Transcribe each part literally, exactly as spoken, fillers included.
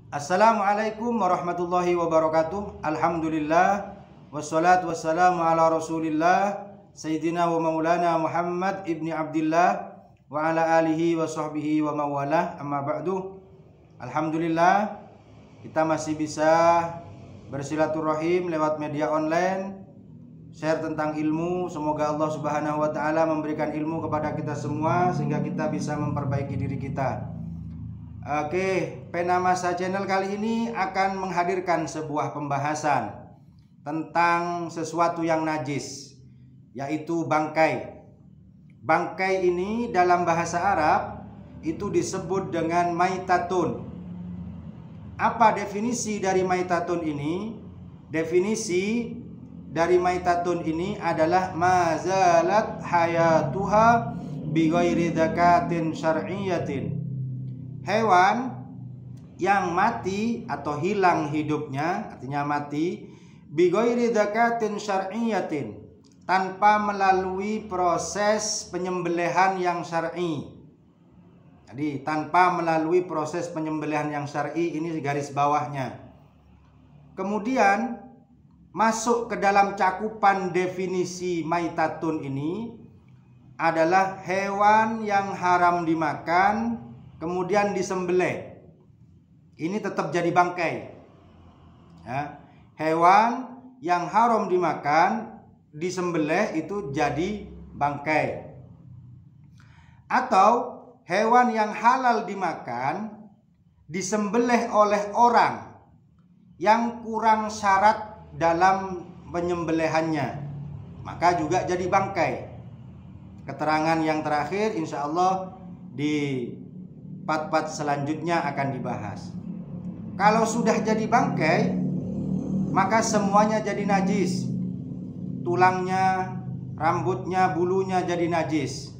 Assalamualaikum warahmatullahi wabarakatuh. Alhamdulillah wassalatu wassalamu ala Rasulillah Sayyidina wa maulana Muhammad ibni Abdillah wa ala alihi wa sahbihi wa mawalah. Amma ba'du. Alhamdulillah kita masih bisa bersilaturahim lewat media online, share tentang ilmu. Semoga Allah Subhanahu wa taala memberikan ilmu kepada kita semua sehingga kita bisa memperbaiki diri kita. Oke, Pena Masa Channel kali ini akan menghadirkan sebuah pembahasan tentang sesuatu yang najis, yaitu bangkai. Bangkai ini dalam bahasa Arab itu disebut dengan maitatun. Apa definisi dari maitatun ini? Definisi dari maitatun ini adalah mazalat hayatuha bighairi dzakatin syar'iyyatin. Hewan yang mati atau hilang hidupnya, artinya mati, bighairi dzakatin syar'iyyatin, tanpa melalui proses penyembelihan yang syar'i. Jadi tanpa melalui proses penyembelihan yang syar'i, ini garis bawahnya. Kemudian masuk ke dalam cakupan definisi maitatun ini adalah hewan yang haram dimakan kemudian disembelih. Ini tetap jadi bangkai ya. Hewan yang haram dimakan disembelih itu jadi bangkai. Atau hewan yang halal dimakan disembelih oleh orang yang kurang syarat dalam penyembelihannya, maka juga jadi bangkai. Keterangan yang terakhir insya Allah di part-part selanjutnya akan dibahas. Kalau sudah jadi bangkai, maka semuanya jadi najis. Tulangnya, rambutnya, bulunya jadi najis,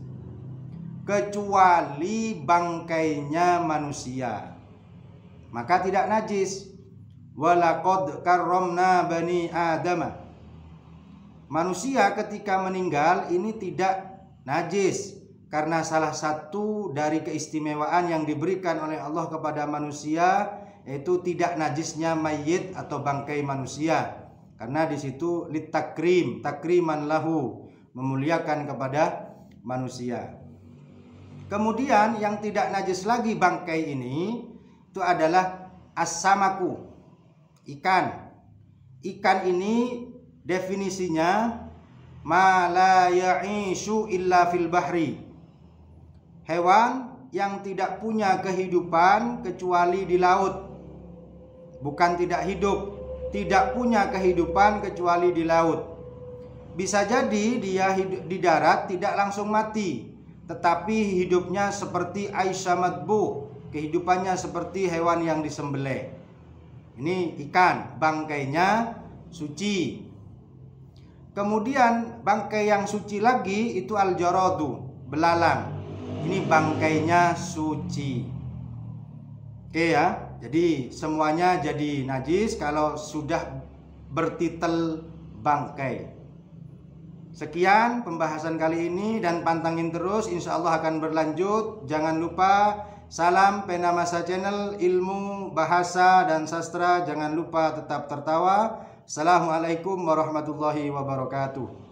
kecuali bangkainya manusia, maka tidak najis. Walaqad karramna bani adama. Manusia ketika meninggal ini tidak najis, karena salah satu dari keistimewaan yang diberikan oleh Allah kepada manusia yaitu tidak najisnya mayit atau bangkai manusia. Karena di situ litakrim, takriman lahu, memuliakan kepada manusia. Kemudian yang tidak najis lagi bangkai ini itu adalah as-samaku, ikan. Ikan ini definisinya ma la ya'ishu illa fil bahri. Hewan yang tidak punya kehidupan kecuali di laut. Bukan tidak hidup, tidak punya kehidupan kecuali di laut. Bisa jadi dia hidup di darat tidak langsung mati, tetapi hidupnya seperti Aisyah madbu, kehidupannya seperti hewan yang disembelih. Ini ikan, bangkainya suci. Kemudian bangkai yang suci lagi itu al-jaradu, belalang. Ini bangkainya suci. Oke ya, jadi semuanya jadi najis kalau sudah bertitel bangkai. Sekian pembahasan kali ini dan pantangin terus, insya Allah akan berlanjut. Jangan lupa salam Pena Masa Channel, ilmu, bahasa dan sastra. Jangan lupa tetap tertawa. Assalamualaikum warahmatullahi wabarakatuh.